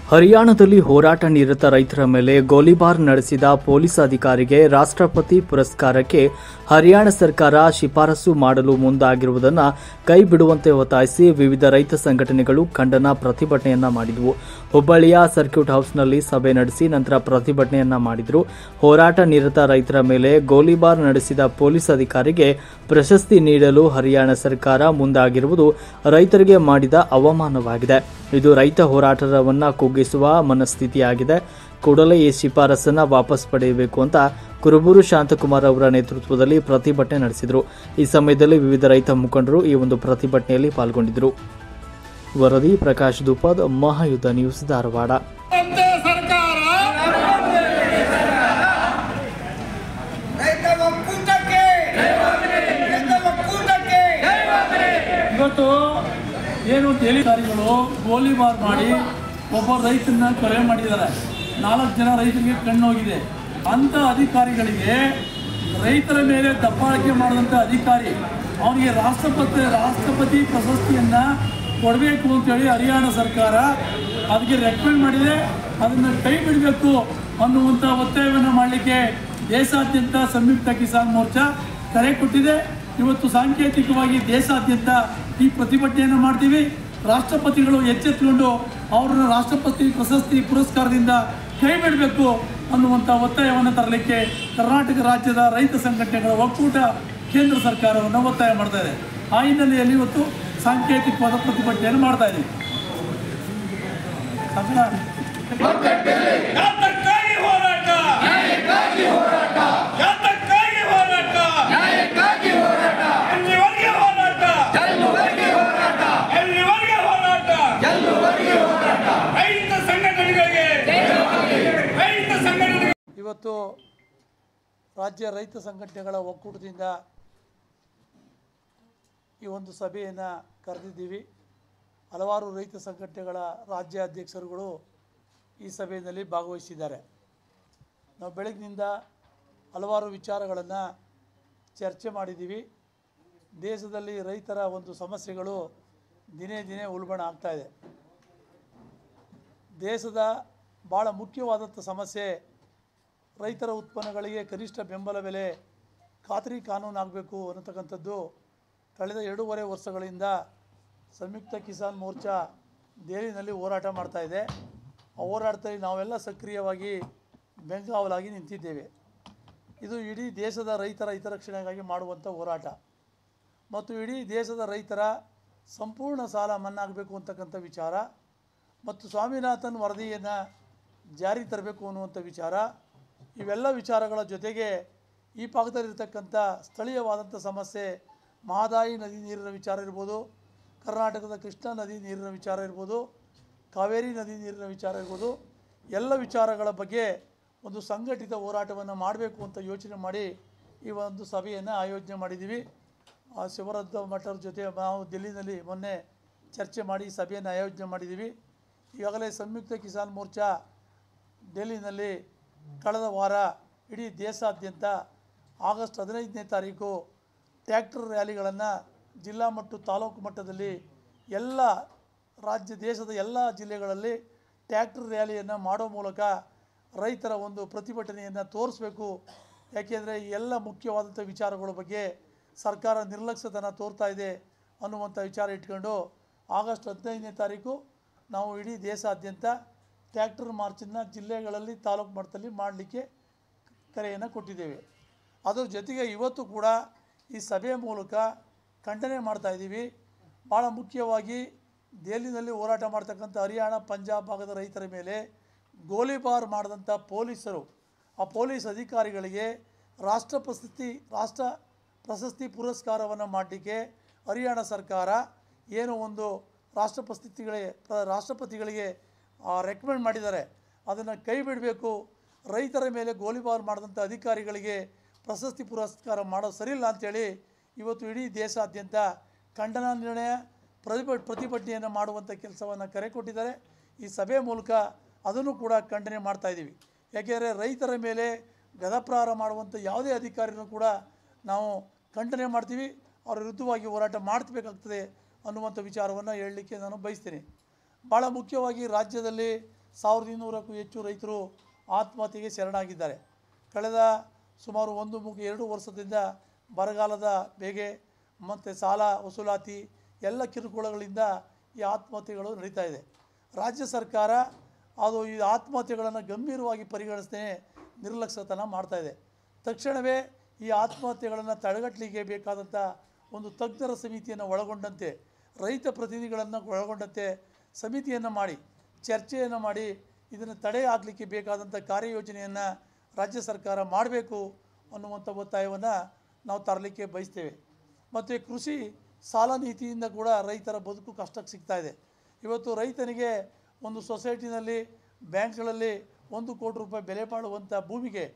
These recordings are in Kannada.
ಹರಿಯಾಣದಲ್ಲಿ ಹೋರಾಟ ನಿರತ ರೈತರ ಮೇಲೆ ಗೋಲಿಬಾರ್ ನಡೆಸಿದ ಪೊಲೀಸ್ ಅಧಿಕಾರಿಗೆ ರಾಷ್ಟ್ರಪತಿ ಪುರಸ್ಕಾರಕ್ಕೆ ಹರಿಯಾಣ ಸರ್ಕಾರ ಶಿಫಾರಸು ಮಾಡಲು ಮುಂದಾಗಿರುವುದನ್ನು ಕೈಬಿಡುವಂತೆ ಒತ್ತಾಯಿಸಿ ವಿವಿಧ ರೈತ ಸಂಘಟನೆಗಳು ಖಂಡನ ಪ್ರತಿಭಟನೆಯನ್ನ ಮಾಡಿದವು. ಹುಬ್ಬಳ್ಳಿಯ ಸರ್ಕ್ಯೂಟ್ ಹೌಸ್ನಲ್ಲಿ ಸಭೆ ನಡೆಸಿ ನಂತರ ಪ್ರತಿಭಟನೆಯನ್ನ ಮಾಡಿದರು. ಹೋರಾಟ ನಿರತ ರೈತರ ಮೇಲೆ ಗೋಲಿಬಾರ್ ನಡೆಸಿದ ಪೊಲೀಸ್ ಅಧಿಕಾರಿಗೆ ಪ್ರಶಸ್ತಿ ನೀಡಲು ಹರಿಯಾಣ ಸರ್ಕಾರ ಮುಂದಾಗಿರುವುದು ರೈತರಿಗೆ ಮಾಡಿದ ಅವಮಾನವಾಗಿದೆ. ಇದು ರೈತ ಹೋರಾಟವನ್ನ ಕುಗ್ಗಿಸುವ ಮನಸ್ಥಿತಿಯಾಗಿದೆ. ಕೂಡಲೇ ಈ ಶಿಫಾರಸನ್ನ ವಾಪಸ್ ಪಡೆಯಬೇಕು ಅಂತ ಕುರುಬೂರು ಶಾಂತಕುಮಾರ್ ಅವರ ನೇತೃತ್ವದಲ್ಲಿ ಪ್ರತಿಭಟನೆ ನಡೆಸಿದರು. ಈ ಸಮಯದಲ್ಲಿ ವಿವಿಧ ರೈತ ಮುಖಂಡರು ಈ ಒಂದು ಪ್ರತಿಭಟನೆಯಲ್ಲಿ ಪಾಲ್ಗೊಂಡಿದ್ದರು. ವರದಿ ಪ್ರಕಾಶ್ ದುಪದ್, ಮಹಾಯುದ್ಧ ನ್ಯೂಸ್, ಧಾರವಾಡ. ಇವತ್ತು ಏನು ಅಧಿಕಾರಿಗಳು ಗೋಲಿಬಾರ್ ಮಾಡಿ ಒಬ್ಬ ರೈತನ ಕೊಲೆ ಮಾಡಿದ್ದಾರೆ. 4 ಜನ ರೈತರಿಗೆ ಕಣ್ಣು ಹೋಗಿದೆ. ಅಂಥ ಅಧಿಕಾರಿಗಳಿಗೆ ರೈತರ ಮೇಲೆ ದಬ್ಬಾಳಿಕೆ ಮಾಡಿದಂಥ ಅಧಿಕಾರಿ ಅವನಿಗೆ ರಾಷ್ಟ್ರಪತಿ ಪ್ರಶಸ್ತಿಯನ್ನು ಕೊಡಬೇಕು ಅಂತೇಳಿ ಹರಿಯಾಣ ಸರ್ಕಾರ ಅದಕ್ಕೆ ರೆಕಮೆಂಡ್ ಮಾಡಿದೆ. ಅದನ್ನು ಕೈ ಬಿಡಬೇಕು ಅನ್ನುವಂಥ ಒತ್ತಾಯವನ್ನು ಮಾಡಲಿಕ್ಕೆ ದೇಶಾದ್ಯಂತ ಸಂಯುಕ್ತ ಕಿಸಾನ್ ಮೋರ್ಚಾ ಕರೆ ಕೊಟ್ಟಿದೆ. ಇವತ್ತು ಸಾಂಕೇತಿಕವಾಗಿ ದೇಶಾದ್ಯಂತ ಈ ಪ್ರತಿಭಟನೆಯನ್ನು ಮಾಡ್ತೀವಿ. ರಾಷ್ಟ್ರಪತಿಗಳು ಎಚ್ಚೆತ್ತುಕೊಂಡು ಅವರನ್ನ ರಾಷ್ಟ್ರಪತಿ ಪ್ರಶಸ್ತಿ ಪುರಸ್ಕಾರದಿಂದ ಕೈ ಬಿಡಬೇಕು ಅನ್ನುವಂಥ ಒತ್ತಾಯವನ್ನು ತರಲಿಕ್ಕೆ ಕರ್ನಾಟಕ ರಾಜ್ಯದ ರೈತ ಸಂಘಟನೆಗಳ ಒಕ್ಕೂಟ ಕೇಂದ್ರ ಸರ್ಕಾರವನ್ನು ಒತ್ತಾಯ ಮಾಡ್ತಾ ಇದೆ. ಆ ಹಿನ್ನೆಲೆಯಲ್ಲಿ ಇವತ್ತು ಸಾಂಕೇತಿಕವಾದ ಪ್ರತಿಭಟನೆಯನ್ನು ಮಾಡ್ತಾ ಇದ್ದೀವಿ. ಇವತ್ತು ರಾಜ್ಯ ರೈತ ಸಂಘಟನೆಗಳ ಒಕ್ಕೂಟದಿಂದ ಈ ಒಂದು ಸಭೆಯನ್ನು ಕರೆದಿದ್ದೀವಿ. ಹಲವಾರು ರೈತ ಸಂಘಟನೆಗಳ ರಾಜ್ಯ ಅಧ್ಯಕ್ಷರುಗಳು ಈ ಸಭೆಯಲ್ಲಿ ಭಾಗವಹಿಸಿದ್ದಾರೆ. ನಾವು ಬೆಳಗ್ಗಿನಿಂದ ಹಲವಾರು ವಿಚಾರಗಳನ್ನು ಚರ್ಚೆ ಮಾಡಿದ್ದೀವಿ. ದೇಶದಲ್ಲಿ ರೈತರ ಒಂದು ಸಮಸ್ಯೆಗಳು ದಿನೇ ದಿನೇ ಉಲ್ಬಣ ಆಗ್ತಾ ಇದೆ. ದೇಶದ ಭಾಳ ಮುಖ್ಯವಾದಂಥ ಸಮಸ್ಯೆ ರೈತರ ಉತ್ಪನ್ನಗಳಿಗೆ ಕನಿಷ್ಠ ಬೆಂಬಲ ಬೆಲೆ ಖಾತ್ರಿ ಕಾನೂನು ಆಗಬೇಕು ಅನ್ನತಕ್ಕಂಥದ್ದು ಕಳೆದ 2.5 ವರ್ಷಗಳಿಂದ ಸಂಯುಕ್ತ ಕಿಸಾನ್ ಮೋರ್ಚಾ ದೆಹಲಿನಲ್ಲಿ ಹೋರಾಟ ಮಾಡ್ತಾ ಇದೆ. ಆ ಹೋರಾಟದಲ್ಲಿ ನಾವೆಲ್ಲ ಸಕ್ರಿಯವಾಗಿ ಬೆಂಗಾವಲಾಗಿ ನಿಂತಿದ್ದೇವೆ. ಇದು ಇಡೀ ದೇಶದ ರೈತರ ಹಿತರಕ್ಷಣೆಗಾಗಿ ಮಾಡುವಂಥ ಹೋರಾಟ ಮತ್ತು ಇಡೀ ದೇಶದ ರೈತರ ಸಂಪೂರ್ಣ ಸಾಲ ಮನ್ನಾ ಆಗಬೇಕು ಅಂತಕ್ಕಂಥ ವಿಚಾರ ಮತ್ತು ಸ್ವಾಮಿನಾಥನ್ ವರದಿಯನ್ನು ಜಾರಿ ತರಬೇಕು ಅನ್ನುವಂಥ ವಿಚಾರ, ಇವೆಲ್ಲ ವಿಚಾರಗಳ ಜೊತೆಗೆ ಈ ಭಾಗದಲ್ಲಿರ್ತಕ್ಕಂಥ ಸ್ಥಳೀಯವಾದಂಥ ಸಮಸ್ಯೆ ಮಹದಾಯಿ ನದಿ ನೀರಿನ ವಿಚಾರ ಇರ್ಬೋದು, ಕರ್ನಾಟಕದ ಕೃಷ್ಣಾ ನದಿ ನೀರಿನ ವಿಚಾರ ಇರ್ಬೋದು, ಕಾವೇರಿ ನದಿ ನೀರಿನ ವಿಚಾರ ಇರ್ಬೋದು, ಎಲ್ಲ ವಿಚಾರಗಳ ಬಗ್ಗೆ ಒಂದು ಸಂಘಟಿತ ಹೋರಾಟವನ್ನು ಮಾಡಬೇಕು ಅಂತ ಯೋಚನೆ ಮಾಡಿ ಈ ಒಂದು ಸಭೆಯನ್ನು ಆಯೋಜನೆ ಮಾಡಿದ್ದೀವಿ. ಶಿವರುದ್ರ ಮಠರ ಜೊತೆ ನಾವು ದಿಲ್ಲಿನಲ್ಲಿ ಮೊನ್ನೆ ಚರ್ಚೆ ಮಾಡಿ ಸಭೆಯನ್ನು ಆಯೋಜನೆ ಮಾಡಿದ್ದೀವಿ. ಈಗಾಗಲೇ ಸಂಯುಕ್ತ ಕಿಸಾನ್ ಮೋರ್ಚಾ ಡೆಲ್ಲಿನಲ್ಲಿ ಕಳೆದ ವಾರ ಇಡೀ ದೇಶಾದ್ಯಂತ ಆಗಸ್ಟ್ 15ನೇ ತಾರೀಕು ಟ್ರ್ಯಾಕ್ಟರ್ ರ್ಯಾಲಿಗಳನ್ನು ಜಿಲ್ಲಾ ಮತ್ತು ತಾಲೂಕು ಮಟ್ಟದಲ್ಲಿ ಎಲ್ಲ ದೇಶದ ಎಲ್ಲ ಜಿಲ್ಲೆಗಳಲ್ಲಿ ಟ್ರ್ಯಾಕ್ಟರ್ ರ್ಯಾಲಿಯನ್ನು ಮಾಡೋ ಮೂಲಕ ರೈತರ ಒಂದು ಪ್ರತಿಭಟನೆಯನ್ನು ತೋರಿಸಬೇಕು. ಯಾಕೆಂದರೆ ಈ ಎಲ್ಲ ಮುಖ್ಯವಾದಂಥ ವಿಚಾರಗಳ ಬಗ್ಗೆ ಸರ್ಕಾರ ನಿರ್ಲಕ್ಷ್ಯತನ ತೋರ್ತಾ ಇದೆ ಅನ್ನುವಂಥ ವಿಚಾರ ಇಟ್ಕೊಂಡು ಆಗಸ್ಟ್ 15ನೇ ತಾರೀಕು ನಾವು ಇಡೀ ದೇಶಾದ್ಯಂತ ಟ್ರ್ಯಾಕ್ಟರ್ ಮಾರ್ಚನ್ನು ಜಿಲ್ಲೆಗಳಲ್ಲಿ ತಾಲೂಕು ಮಟ್ಟದಲ್ಲಿ ಮಾಡಲಿಕ್ಕೆ ಕರೆಯನ್ನು ಕೊಟ್ಟಿದ್ದೇವೆ. ಅದರ ಜೊತೆಗೆ ಇವತ್ತು ಕೂಡ ಈ ಸಭೆಯ ಮೂಲಕ ಖಂಡನೆ ಮಾಡ್ತಾಯಿದ್ದೀವಿ. ಭಾಳ ಮುಖ್ಯವಾಗಿ ದೆಹಲಿನಲ್ಲಿ ಹೋರಾಟ ಮಾಡ್ತಕ್ಕಂಥ ಹರಿಯಾಣ, ಪಂಜಾಬ್ ಭಾಗದ ರೈತರ ಮೇಲೆ ಗೋಲಿಬಾರ್ ಮಾಡಿದಂಥ ಪೊಲೀಸರು, ಆ ಪೊಲೀಸ್ ಅಧಿಕಾರಿಗಳಿಗೆ ರಾಷ್ಟ್ರ ಪ್ರಶಸ್ತಿ ಪುರಸ್ಕಾರವನ್ನು ಮಾಡಲಿಕ್ಕೆ ಹರಿಯಾಣ ಸರ್ಕಾರ ಏನು ಒಂದು ರಾಷ್ಟ್ರಪತಿಗಳಿಗೆ ರೆಕಮೆಂಡ್ ಮಾಡಿದ್ದಾರೆ, ಅದನ್ನು ಕೈ ಬಿಡಬೇಕು. ರೈತರ ಮೇಲೆ ಗೋಲಿಬಾರ್ ಮಾಡಿದಂಥ ಅಧಿಕಾರಿಗಳಿಗೆ ಪ್ರಶಸ್ತಿ ಪುರಸ್ಕಾರ ಮಾಡೋದು ಸರಿಯಿಲ್ಲ ಅಂಥೇಳಿ ಇವತ್ತು ಇಡೀ ದೇಶಾದ್ಯಂತ ಖಂಡನ ನಿರ್ಣಯ ಪ್ರತಿಭಟನೆಯನ್ನು ಮಾಡುವಂಥ ಕೆಲಸವನ್ನು ಕರೆ ಕೊಟ್ಟಿದ್ದಾರೆ. ಈ ಸಭೆ ಮೂಲಕ ಅದನ್ನು ಕೂಡ ಖಂಡನೆ ಮಾಡ್ತಾಯಿದ್ದೀವಿ. ಯಾಕೆಂದರೆ ರೈತರ ಮೇಲೆ ಗದಪ್ರಹಾರ ಮಾಡುವಂಥ ಯಾವುದೇ ಅಧಿಕಾರಿನೂ ಕೂಡ ನಾವು ಖಂಡನೆ ಮಾಡ್ತೀವಿ. ಅವರ ವಿರುದ್ಧವಾಗಿ ಹೋರಾಟ ಮಾಡಬೇಕಾಗ್ತದೆ ಅನ್ನುವಂಥ ವಿಚಾರವನ್ನು ಹೇಳಲಿಕ್ಕೆ ನಾನು ಬಯಸ್ತೀನಿ. ಭಾಳ ಮುಖ್ಯವಾಗಿ ರಾಜ್ಯದಲ್ಲಿ 1200ಕ್ಕೂ ಹೆಚ್ಚು ರೈತರು ಆತ್ಮಹತ್ಯೆಗೆ ಶರಣಾಗಿದ್ದಾರೆ. ಕಳೆದ ಸುಮಾರು 1-2 ವರ್ಷದಿಂದ ಬರಗಾಲದ ಬೇಗೆ ಮತ್ತು ಸಾಲ ವಸೂಲಾತಿ ಎಲ್ಲ ಕಿರುಕುಳಗಳಿಂದ ಈ ಆತ್ಮಹತ್ಯೆಗಳು ನಡೀತಾ ಇದೆ. ರಾಜ್ಯ ಸರ್ಕಾರ ಅದು ಈ ಆತ್ಮಹತ್ಯೆಗಳನ್ನು ಗಂಭೀರವಾಗಿ ಪರಿಗಣಿಸದೆ ನಿರ್ಲಕ್ಷ್ಯತನ ಮಾಡ್ತಾಯಿದೆ. ತಕ್ಷಣವೇ ಈ ಆತ್ಮಹತ್ಯೆಗಳನ್ನು ತಡೆಗಟ್ಟಲಿಕ್ಕೆ ಬೇಕಾದಂಥ ಒಂದು ತಜ್ಞರ ಸಮಿತಿಯನ್ನು ಒಳಗೊಂಡಂತೆ, ರೈತ ಪ್ರತಿನಿಧಿಗಳನ್ನು ಒಳಗೊಂಡಂತೆ ಸಮಿತಿಯನ್ನು ಮಾಡಿ ಚರ್ಚೆಯನ್ನು ಮಾಡಿ ಇದನ್ನು ತಡೆ ಹಾಕಲಿಕ್ಕೆ ಬೇಕಾದಂಥ ಕಾರ್ಯಯೋಜನೆಯನ್ನು ರಾಜ್ಯ ಸರ್ಕಾರ ಮಾಡಬೇಕು ಅನ್ನುವಂಥ ಒತ್ತಾಯವನ್ನು ನಾವು ತರಲಿಕ್ಕೆ ಬಯಸ್ತೇವೆ. ಮತ್ತು ಕೃಷಿ ಸಾಲ ನೀತಿಯಿಂದ ಕೂಡ ರೈತರ ಬದುಕು ಕಷ್ಟಕ್ಕೆ ಸಿಗ್ತಾ ಇದೆ. ಇವತ್ತು ರೈತನಿಗೆ ಒಂದು ಸೊಸೈಟಿನಲ್ಲಿ ಬ್ಯಾಂಕ್ಗಳಲ್ಲಿ 1 ಕೋಟಿ ರೂಪಾಯಿ ಬೆಲೆ ಬಾಳುವಂಥ ಭೂಮಿಗೆ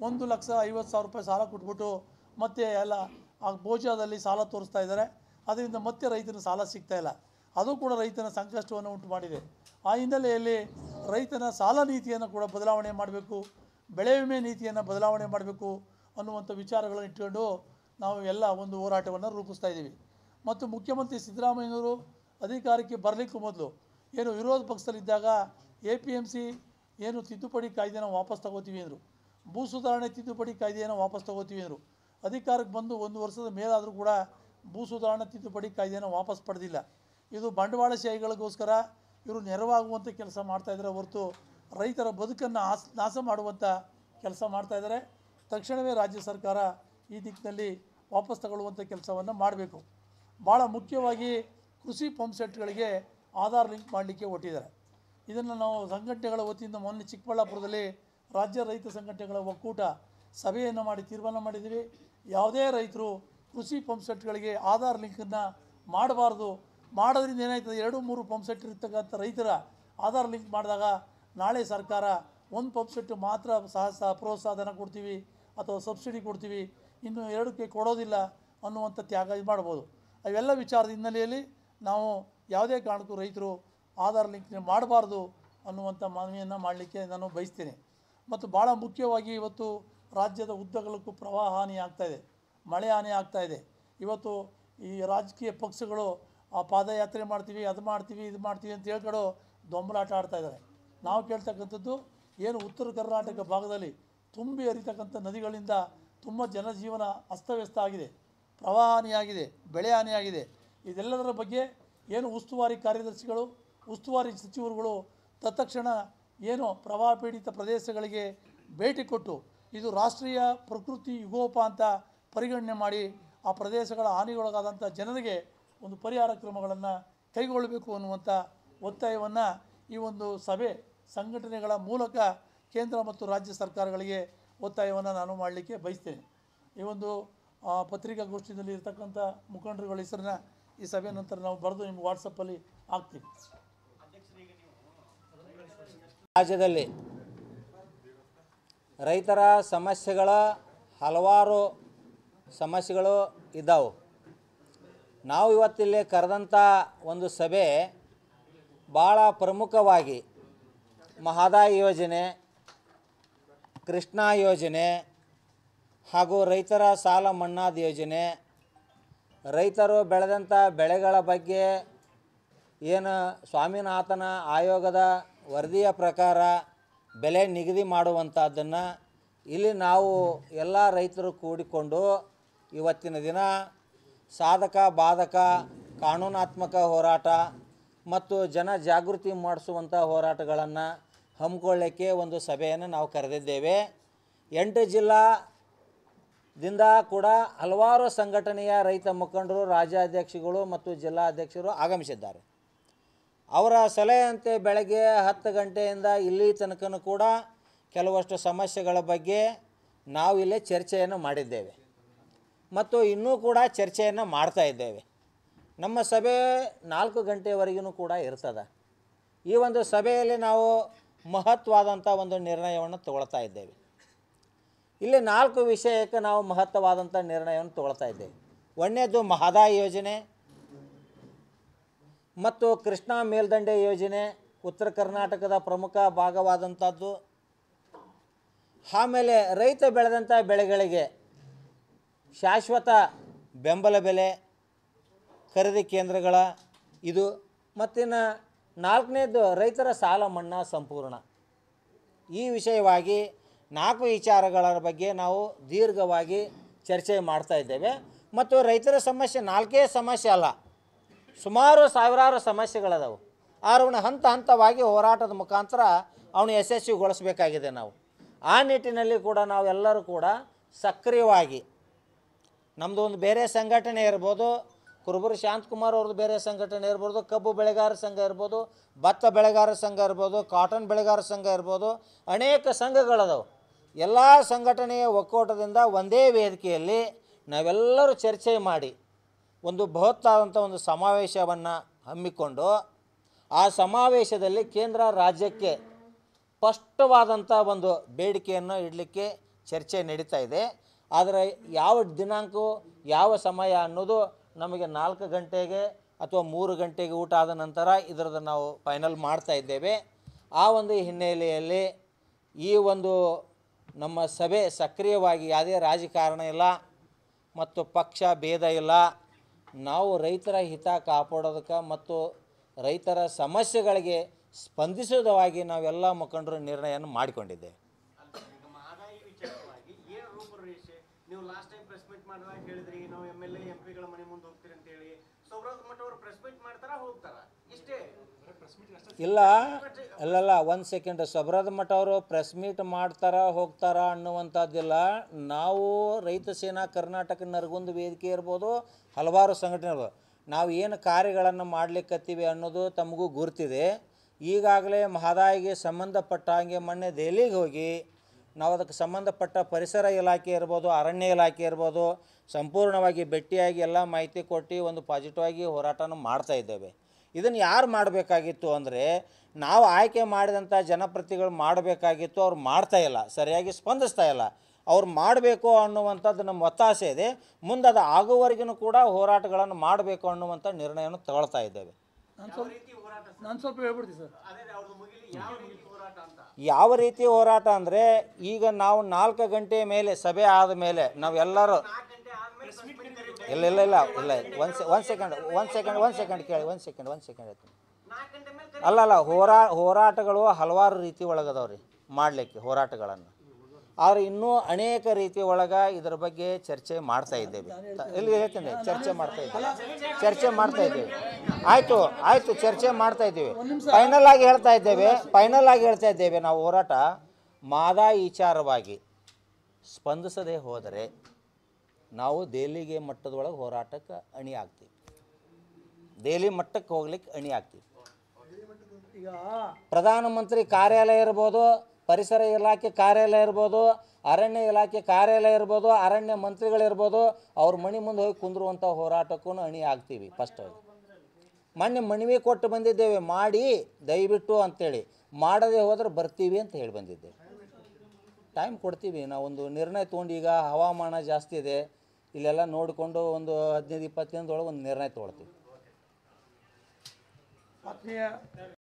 1,50,000 ರೂಪಾಯಿ ಸಾಲ ಕೊಟ್ಬಿಟ್ಟು ಮತ್ತೆ ಎಲ್ಲ ಆ ಬೋಜಾದಲ್ಲಿ ಸಾಲ ತೋರಿಸ್ತಾ ಇದ್ದಾರೆ. ಅದರಿಂದ ಮತ್ತೆ ರೈತನ ಸಾಲ ಸಿಗ್ತಾ ಇಲ್ಲ. ಅದು ಕೂಡ ರೈತನ ಸಂಕಷ್ಟವನ್ನು ಉಂಟು ಮಾಡಿದೆ. ಆ ಹಿನ್ನೆಲೆಯಲ್ಲಿ ರೈತನ ಸಾಲ ನೀತಿಯನ್ನು ಕೂಡ ಬದಲಾವಣೆ ಮಾಡಬೇಕು, ಬೆಳೆ ವಿಮೆ ನೀತಿಯನ್ನು ಬದಲಾವಣೆ ಮಾಡಬೇಕು ಅನ್ನುವಂಥ ವಿಚಾರಗಳನ್ನು ಇಟ್ಕೊಂಡು ನಾವು ಎಲ್ಲ ಒಂದು ಹೋರಾಟವನ್ನು ರೂಪಿಸ್ತಾ ಇದ್ದೀವಿ. ಮತ್ತು ಮುಖ್ಯಮಂತ್ರಿ ಸಿದ್ದರಾಮಯ್ಯನವರು ಅಧಿಕಾರಕ್ಕೆ ಬರಲಿಕ್ಕೂ ಮೊದಲು ಏನು ವಿರೋಧ ಪಕ್ಷದಲ್ಲಿದ್ದಾಗ APMC ಏನು ತಿದ್ದುಪಡಿ ಕಾಯ್ದೆನ ವಾಪಸ್ ತಗೋತೀವಿ ಅಂದರು, ಭೂ ಸುಧಾರಣೆ ತಿದ್ದುಪಡಿ ಕಾಯ್ದೆಯನ್ನು ವಾಪಸ್ ತಗೋತೀವಿ ಅಂದರು. ಅಧಿಕಾರಕ್ಕೆ ಬಂದು 1 ವರ್ಷದ ಮೇಲಾದರೂ ಕೂಡ ಭೂ ಸುಧಾರಣೆ ತಿದ್ದುಪಡಿ ಕಾಯ್ದೆಯನ್ನು ವಾಪಸ್ ಪಡೆದಿಲ್ಲ. ಇದು ಬಂಡವಾಳಶಾಹಿಗಳಿಗೋಸ್ಕರ ಇವರು ನೆರವಾಗುವಂಥ ಕೆಲಸ ಮಾಡ್ತಾಯಿದ್ದಾರೆ ಹೊರತು ರೈತರ ಬದುಕನ್ನು ನಾಶ ಮಾಡುವಂಥ ಕೆಲಸ ಮಾಡ್ತಾಯಿದ್ದಾರೆ. ತಕ್ಷಣವೇ ರಾಜ್ಯ ಸರ್ಕಾರ ಈ ದಿಕ್ಕಿನಲ್ಲಿ ವಾಪಸ್ ತಗೊಳ್ಳುವಂಥ ಕೆಲಸವನ್ನು ಮಾಡಬೇಕು. ಭಾಳ ಮುಖ್ಯವಾಗಿ ಕೃಷಿ ಪಂಪ್ ಸೆಟ್ಗಳಿಗೆ ಆಧಾರ್ ಲಿಂಕ್ ಮಾಡಲಿಕ್ಕೆ ಹೊರಟಿದ್ದಾರೆ. ಇದನ್ನು ನಾವು ಸಂಘಟನೆಗಳ ವತಿಯಿಂದ ಮೊನ್ನೆ ಚಿಕ್ಕಬಳ್ಳಾಪುರದಲ್ಲಿ ರಾಜ್ಯ ರೈತ ಸಂಘಟನೆಗಳ ಒಕ್ಕೂಟ ಸಭೆಯನ್ನು ಮಾಡಿ ತೀರ್ಮಾನ ಮಾಡಿದ್ದೀವಿ. ಯಾವುದೇ ರೈತರು ಕೃಷಿ ಪಂಪ್ ಸೆಟ್ಗಳಿಗೆ ಆಧಾರ್ ಲಿಂಕನ್ನು ಮಾಡಬಾರ್ದು. ಮಾಡೋದ್ರಿಂದ ಏನಾಯ್ತದೆ, 2-3 ಪಂಪ್ ಸೆಟ್ ಇರ್ತಕ್ಕಂಥ ರೈತರ ಆಧಾರ್ ಲಿಂಕ್ ಮಾಡಿದಾಗ ನಾಳೆ ಸರ್ಕಾರ 1 ಪಂಪ್ ಸೆಟ್ ಮಾತ್ರ ಪ್ರೋತ್ಸಾಹಧನ ಕೊಡ್ತೀವಿ ಅಥವಾ ಸಬ್ಸಿಡಿ ಕೊಡ್ತೀವಿ, ಇನ್ನು 2ಕ್ಕೆ ಕೊಡೋದಿಲ್ಲ ಅನ್ನುವಂಥ ತ್ಯಾಗ ಮಾಡ್ಬೋದು. ಅವೆಲ್ಲ ವಿಚಾರದ ಹಿನ್ನೆಲೆಯಲ್ಲಿ ನಾವು ಯಾವುದೇ ಕಾರಣಕ್ಕೂ ರೈತರು ಆಧಾರ್ ಲಿಂಕ್ ಮಾಡಬಾರ್ದು ಅನ್ನುವಂಥ ಮನವಿಯನ್ನು ಮಾಡಲಿಕ್ಕೆ ನಾನು ಬಯಸ್ತೇನೆ. ಮತ್ತು ಭಾಳ ಮುಖ್ಯವಾಗಿ ಇವತ್ತು ರಾಜ್ಯದ ಉದ್ದಗಲಕ್ಕೂ ಪ್ರವಾಹ ಹಾನಿ ಆಗ್ತಾಯಿದೆ, ಮಳೆ ಹಾನಿ ಆಗ್ತಾಯಿದೆ. ಇವತ್ತು ಈ ರಾಜಕೀಯ ಪಕ್ಷಗಳು ಆ ಪಾದಯಾತ್ರೆ ಮಾಡ್ತೀವಿ, ಅದು ಮಾಡ್ತೀವಿ, ಇದು ಮಾಡ್ತೀವಿ ಅಂತ ಹೇಳ್ಕೊಂಡು ದೊಂಬಲಾಟ ಆಡ್ತಾಯಿದ್ದಾರೆ. ನಾವು ಕೇಳ್ತಕ್ಕಂಥದ್ದು ಏನು ಉತ್ತರ ಕರ್ನಾಟಕ ಭಾಗದಲ್ಲಿ ತುಂಬಿ ಹರಿತಕ್ಕಂಥ ನದಿಗಳಿಂದ ತುಂಬ ಜನಜೀವನ ಅಸ್ತವ್ಯಸ್ತ ಆಗಿದೆ, ಪ್ರವಾಹ ಹಾನಿಯಾಗಿದೆ, ಬೆಳೆ ಹಾನಿಯಾಗಿದೆ. ಇದೆಲ್ಲದರ ಬಗ್ಗೆ ಏನು ಉಸ್ತುವಾರಿ ಕಾರ್ಯದರ್ಶಿಗಳು, ಉಸ್ತುವಾರಿ ಸಚಿವರುಗಳು ತತ್ಕ್ಷಣ ಏನು ಪ್ರವಾಹ ಪೀಡಿತ ಪ್ರದೇಶಗಳಿಗೆ ಭೇಟಿ ಕೊಟ್ಟು ಇದು ರಾಷ್ಟ್ರೀಯ ಪ್ರಕೃತಿ ವಿಕೋಪ ಅಂತ ಪರಿಗಣನೆ ಮಾಡಿ ಆ ಪ್ರದೇಶಗಳ ಹಾನಿಗೊಳಗಾದಂಥ ಜನರಿಗೆ ಒಂದು ಪರಿಹಾರ ಕ್ರಮಗಳನ್ನು ಕೈಗೊಳ್ಳಬೇಕು ಅನ್ನುವಂಥ ಒತ್ತಾಯವನ್ನು ಈ ಒಂದು ಸಭೆ ಸಂಘಟನೆಗಳ ಮೂಲಕ ಕೇಂದ್ರ ಮತ್ತು ರಾಜ್ಯ ಸರ್ಕಾರಗಳಿಗೆ ಒತ್ತಾಯವನ್ನು ನಾನು ಮಾಡಲಿಕ್ಕೆ ಬಯಸ್ತೇನೆ. ಈ ಒಂದು ಪತ್ರಿಕಾಗೋಷ್ಠಿಯಲ್ಲಿ ಇರ್ತಕ್ಕಂಥ ಮುಖಂಡರುಗಳ ಹೆಸರನ್ನ ಈ ಸಭೆ ನಂತರ ನಾವು ಬರೆದು ನಿಮ್ಗೆ ವಾಟ್ಸಪ್ಪಲ್ಲಿ ಹಾಕ್ತೀವಿ. ರಾಜ್ಯದಲ್ಲಿ ರೈತರ ಹಲವಾರು ಸಮಸ್ಯೆಗಳು ಇದ್ದಾವೆ. ನಾವು ಇವತ್ತಿಲ್ಲಿ ಕರೆದಂಥ ಒಂದು ಸಭೆ ಭಾಳ ಪ್ರಮುಖವಾಗಿ ಮಹದಾಯಿ ಯೋಜನೆ, ಕೃಷ್ಣಾ ಯೋಜನೆ ಹಾಗೂ ರೈತರ ಸಾಲ ಮನ್ನಾದ ಯೋಜನೆ, ರೈತರು ಬೆಳೆದಂಥ ಬೆಳೆಗಳ ಬಗ್ಗೆ ಏನು ಸ್ವಾಮಿನಾಥನ್ ಆಯೋಗದ ವರದಿಯ ಪ್ರಕಾರ ಬೆಲೆ ನಿಗದಿ ಮಾಡುವಂಥದ್ದನ್ನು ಇಲ್ಲಿ ನಾವು ಎಲ್ಲ ರೈತರು ಕೂಡಿಕೊಂಡು ಇವತ್ತಿನ ದಿನ ಸಾಧಕ ಬಾಧಕ ಕಾನೂನಾತ್ಮಕ ಹೋರಾಟ ಮತ್ತು ಜನ ಜಾಗೃತಿ ಮಾಡಿಸುವಂಥ ಹೋರಾಟಗಳನ್ನು ಹಮ್ಮಿಕೊಳ್ಳೋಕ್ಕೆ ಒಂದು ಸಭೆಯನ್ನು ನಾವು ಕರೆದಿದ್ದೇವೆ. 8 ಜಿಲ್ಲಾದಿಂದ ಕೂಡ ಹಲವಾರು ಸಂಘಟನೆಯ ರೈತ ಮುಖಂಡರು, ರಾಜ್ಯಾಧ್ಯಕ್ಷಗಳು ಮತ್ತು ಜಿಲ್ಲಾಧ್ಯಕ್ಷರು ಆಗಮಿಸಿದ್ದಾರೆ. ಅವರ ಸಲಹೆಯಂತೆ ಬೆಳಗ್ಗೆ 10 ಗಂಟೆಯಿಂದ ಇಲ್ಲಿ ತನಕನೂ ಕೂಡ ಕೆಲವಷ್ಟು ಸಮಸ್ಯೆಗಳ ಬಗ್ಗೆ ನಾವು ಇಲ್ಲಿ ಚರ್ಚೆಯನ್ನು ಮಾಡಿದ್ದೇವೆ ಮತ್ತು ಇನ್ನೂ ಕೂಡ ಚರ್ಚೆಯನ್ನು ಮಾಡ್ತಾ ಇದ್ದೇವೆ. ನಮ್ಮ ಸಭೆ 4 ಗಂಟೆವರೆಗೂ ಕೂಡ ಇರ್ತದೆ. ಈ ಒಂದು ಸಭೆಯಲ್ಲಿ ನಾವು ಮಹತ್ವವಾದಂಥ ಒಂದು ನಿರ್ಣಯವನ್ನು ತಗೊಳ್ತಾ ಇದ್ದೇವೆ. ಇಲ್ಲಿ 4 ವಿಷಯಕ್ಕೆ ನಾವು ಮಹತ್ವವಾದಂಥ ನಿರ್ಣಯವನ್ನು ತಗೊಳ್ತಾ ಇದ್ದೇವೆ. ಒಂದನೇದು ಮಹದಾಯಿ ಯೋಜನೆ ಮತ್ತು ಕೃಷ್ಣಾ ಮೇಲ್ದಂಡೆ ಯೋಜನೆ ಉತ್ತರ ಕರ್ನಾಟಕದ ಪ್ರಮುಖ ಭಾಗವಾದಂಥದ್ದು. ಆಮೇಲೆ ರೈತ ಬೆಳೆದಂಥ ಬೆಳೆಗಳಿಗೆ ಶಾಶ್ವತ ಬೆಂಬಲ ಬೆಲೆ, ಖರೀದಿ ಕೇಂದ್ರಗಳ ಇದು, ಮತ್ತಿನ್ನು ನಾಲ್ಕನೇದು ರೈತರ ಸಾಲ ಮನ್ನಾ ಸಂಪೂರ್ಣ. ಈ ವಿಷಯವಾಗಿ 4 ವಿಚಾರಗಳ ಬಗ್ಗೆ ನಾವು ದೀರ್ಘವಾಗಿ ಚರ್ಚೆ ಮಾಡ್ತಾ ಇದ್ದೇವೆ. ಮತ್ತು ರೈತರ ಸಮಸ್ಯೆ 4 ಸಮಸ್ಯೆ ಅಲ್ಲ, ಸುಮಾರು ಸಾವಿರಾರು ಸಮಸ್ಯೆಗಳದಾವು. ಅವನ್ನ ಹಂತ ಹಂತವಾಗಿ ಹೋರಾಟದ ಮುಖಾಂತರ ಅವನು ಯಶಸ್ವಿಗೊಳಿಸಬೇಕಾಗಿದೆ. ನಾವು ಆ ನಿಟ್ಟಿನಲ್ಲಿ ಕೂಡ ನಾವೆಲ್ಲರೂ ಕೂಡ ಸಕ್ರಿಯವಾಗಿ, ನಮ್ಮದು ಒಂದು ಬೇರೆ ಸಂಘಟನೆ ಇರ್ಬೋದು, ಕುರುಬೂರು ಶಾಂತಕುಮಾರ್ ಅವ್ರದ್ದು ಬೇರೆ ಸಂಘಟನೆ ಇರ್ಬೋದು, ಕಬ್ಬು ಬೆಳೆಗಾರರ ಸಂಘ ಇರ್ಬೋದು, ಭತ್ತ ಬೆಳೆಗಾರರ ಸಂಘ ಇರ್ಬೋದು, ಕಾಟನ್ ಬೆಳೆಗಾರರ ಸಂಘ ಇರ್ಬೋದು, ಅನೇಕ ಸಂಘಗಳದಾವು. ಎಲ್ಲ ಸಂಘಟನೆಯ ಒಕ್ಕೂಟದಿಂದ ಒಂದೇ ವೇದಿಕೆಯಲ್ಲಿ ನಾವೆಲ್ಲರೂ ಚರ್ಚೆ ಮಾಡಿ ಒಂದು ಬೃಹತ್ತಾದಂಥ ಒಂದು ಸಮಾವೇಶವನ್ನು ಹಮ್ಮಿಕೊಂಡು ಆ ಸಮಾವೇಶದಲ್ಲಿ ಕೇಂದ್ರ ರಾಜ್ಯಕ್ಕೆ ಸ್ಪಷ್ಟವಾದಂಥ ಒಂದು ಬೇಡಿಕೆಯನ್ನು ಇಡಲಿಕ್ಕೆ ಚರ್ಚೆ ನಡೀತಾ ಇದೆ. ಆದರೆ ಯಾವ ದಿನಾಂಕ ಯಾವ ಸಮಯ ಅನ್ನೋದು ನಮಗೆ 4 ಗಂಟೆಗೆ ಅಥವಾ 3 ಗಂಟೆಗೆ ಊಟ ಆದ ನಂತರ ಇದರದ್ದು ನಾವು ಫೈನಲ್ ಮಾಡ್ತಾ ಇದ್ದೇವೆ. ಆ ಒಂದು ಹಿನ್ನೆಲೆಯಲ್ಲಿ ಈ ಒಂದು ನಮ್ಮ ಸಭೆ ಸಕ್ರಿಯವಾಗಿ ಯಾವುದೇ ರಾಜಕಾರಣ ಇಲ್ಲ ಮತ್ತು ಪಕ್ಷ ಭೇದ ಇಲ್ಲ, ನಾವು ರೈತರ ಹಿತ ಕಾಪಾಡೋದಕ್ಕೆ ಮತ್ತು ರೈತರ ಸಮಸ್ಯೆಗಳಿಗೆ ಸ್ಪಂದಿಸೋದವಾಗಿ ನಾವೆಲ್ಲ ಮುಖಂಡರು ನಿರ್ಣಯವನ್ನು ಮಾಡಿಕೊಂಡಿದ್ದೇವೆ. ನೀವು ಲಾಸ್ಟ್ ಟೈಮ್ ಪ್ರೆಸ್ ಮೀಟ್ ಮಾಡಿದಾಗ ಹೇಳಿದ್ರಿ, ನಾವು MLA MP ಗಳ ಮನೆ ಮುಂದೆ ಹೋಗ್ತೀರಿ ಅಂತ ಹೇಳಿ. ಸೊಬ್ರಾಜ್ ಮಠ ಅವರು ಪ್ರೆಸ್ ಮೀಟ್ ಮಾಡ್ತಾರ ಹೋಗ್ತಾರ ಇಷ್ಟೇ? ಇಲ್ಲ ಅಲ್ಲಲ್ಲ, 1 ಸೆಕೆಂಡ್. ಸೊಬ್ರಾಜ್ ಮಠ ಅವರು ಪ್ರೆಸ್ ಮೀಟ್ ಮಾಡ್ತಾರ ಹೋಗ್ತಾರ ಅನ್ನುವಂಥದ್ದಿಲ್ಲ. ನಾವು ರೈತ ಸೇನಾ ಕರ್ನಾಟಕ ನರಗುಂದ ವೇದಿಕೆ ಇರ್ಬೋದು, ಹಲವಾರು ಸಂಘಟನೆ ಇರ್ಬೋದು, ನಾವು ಏನು ಕಾರ್ಯಗಳನ್ನು ಮಾಡಲಿಕ್ಕತ್ತೀವಿ ಅನ್ನೋದು ತಮಗೂ ಗುರ್ತಿದೆ. ಈಗಾಗಲೇ ಮಹದಾಯಿಗೆ ಸಂಬಂಧಪಟ್ಟ ಹಾಗೆ ಮೊನ್ನೆ ದೆಹಲಿಗೆ ಹೋಗಿ ನಾವು ಅದಕ್ಕೆ ಸಂಬಂಧಪಟ್ಟ ಪರಿಸರ ಇಲಾಖೆ ಇರ್ಬೋದು, ಅರಣ್ಯ ಇಲಾಖೆ ಇರ್ಬೋದು, ಸಂಪೂರ್ಣವಾಗಿ ಭೇಟಿಯಾಗಿ ಎಲ್ಲ ಮಾಹಿತಿ ಕೊಟ್ಟು ಒಂದು ಪಾಸಿಟಿವ್ ಆಗಿ ಹೋರಾಟನ ಮಾಡ್ತಾ ಇದ್ದೇವೆ. ಇದನ್ನು ಯಾರು ಮಾಡಬೇಕಾಗಿತ್ತು ಅಂದರೆ ನಾವು ಆಯ್ಕೆ ಮಾಡಿದಂಥ ಜನಪ್ರತಿನಿಧಿಗಳು ಮಾಡಬೇಕಾಗಿತ್ತು. ಅವ್ರು ಮಾಡ್ತಾಯಿಲ್ಲ, ಸರಿಯಾಗಿ ಸ್ಪಂದಿಸ್ತಾ ಇಲ್ಲ. ಅವ್ರು ಮಾಡಬೇಕು ಅನ್ನುವಂಥದ್ದು ನಮ್ಮ ಒತ್ತಾಸೆ ಇದೆ. ಮುಂದೆ ಅದು ಆಗುವವರೆಗೂ ಕೂಡ ಹೋರಾಟಗಳನ್ನು ಮಾಡಬೇಕು ಅನ್ನುವಂಥ ನಿರ್ಣಯವನ್ನು ತಗೊಳ್ತಾ ಇದ್ದೇವೆ. ನಾನು ಸ್ವಲ್ಪ ಹೇಳ್ಬಿಡ್ತೀನಿ ಸರ್. ಯಾವ ರೀತಿ ಹೋರಾಟ ಅಂದರೆ ಈಗ ನಾವು 4 ಗಂಟೆ ಮೇಲೆ ಸಭೆ ಆದ ಮೇಲೆ ನಾವೆಲ್ಲರೂ ಇಲ್ಲ ಇಲ್ಲ ಇಲ್ಲ ಇಲ್ಲ ಒಂದು ಸೆಕೆಂಡ್ ಕೇಳಿ, ಒಂದು ಸೆಕೆಂಡ್ ಹೇಳ್ತೀನಿ. ಅಲ್ಲಲ್ಲ, ಹೋರಾಟಗಳು ಹಲವಾರು ರೀತಿ ಒಳಗದವ್ರಿ ಮಾಡಲಿಕ್ಕೆ ಹೋರಾಟಗಳನ್ನು. ಆದರೆ ಇನ್ನೂ ಅನೇಕ ರೀತಿ ಒಳಗೆ ಇದರ ಬಗ್ಗೆ ಚರ್ಚೆ ಮಾಡ್ತಾ ಇದ್ದೇವೆ. ಇಲ್ಲಿ ಹೇಳ್ತೀನಿ, ಚರ್ಚೆ ಮಾಡ್ತಾ ಇದ್ದೇವೆ. ಆಯಿತು ಚರ್ಚೆ ಮಾಡ್ತಾ ಇದ್ದೀವಿ. ಫೈನಲ್ ಆಗಿ ಹೇಳ್ತಾ ಇದ್ದೇವೆ ನಾವು ಹೋರಾಟ ಮಹದಾಯಿ ವಿಚಾರವಾಗಿ ಸ್ಪಂದಿಸದೇ ಹೋದರೆ ನಾವು ದೆಹಲಿಗೆ ಮಟ್ಟದೊಳಗೆ ಹೋರಾಟಕ್ಕೆ ಅಣಿ ಆಗ್ತೀವಿ. ದೆಹಲಿ ಮಟ್ಟಕ್ಕೆ ಹೋಗ್ಲಿಕ್ಕೆ ಅಣಿ ಆಗ್ತೀವಿ. ಈಗ ಪ್ರಧಾನಮಂತ್ರಿ ಕಾರ್ಯಾಲಯ ಇರ್ಬೋದು, ಪರಿಸರ ಇಲಾಖೆ ಕಾರ್ಯಾಲಯ ಇರ್ಬೋದು, ಅರಣ್ಯ ಇಲಾಖೆ ಕಾರ್ಯಾಲಯ ಇರ್ಬೋದು, ಅರಣ್ಯ ಮಂತ್ರಿಗಳಿರ್ಬೋದು, ಅವ್ರ ಮನೆ ಮುಂದೆ ಹೋಗಿ ಕುಂದ್ರುವಂಥ ಹೋರಾಟಕ್ಕೂ ಅಣಿ ಆಗ್ತೀವಿ. ಫಸ್ಟಾಗಿ ಮೊನ್ನೆ ಮನವಿ ಕೊಟ್ಟು ಬಂದಿದ್ದೇವೆ, ಮಾಡಿ ದಯವಿಟ್ಟು ಅಂಥೇಳಿ. ಮಾಡದೆ ಹೋದ್ರೆ ಬರ್ತೀವಿ ಅಂತ ಹೇಳಿ ಬಂದಿದ್ದೇವೆ. ಟೈಮ್ ಕೊಡ್ತೀವಿ. ನಾವೊಂದು ನಿರ್ಣಯ ತೊಗೊಂಡು, ಈಗ ಹವಾಮಾನ ಜಾಸ್ತಿ ಇದೆ, ಇಲ್ಲೆಲ್ಲ ನೋಡಿಕೊಂಡು ಒಂದು 15-20 ದಿನದೊಳಗೆ ಒಂದು ನಿರ್ಣಯ ತೊಗೊಳ್ತೀವಿ. ಆತ್ಮೀಯ